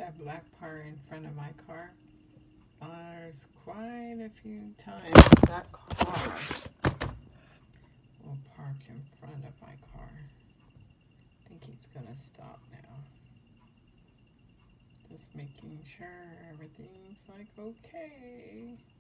that black car in front of my car. There's quite a few times that car will park in front of my car. I think he's gonna stop now. Just making sure everything's like okay.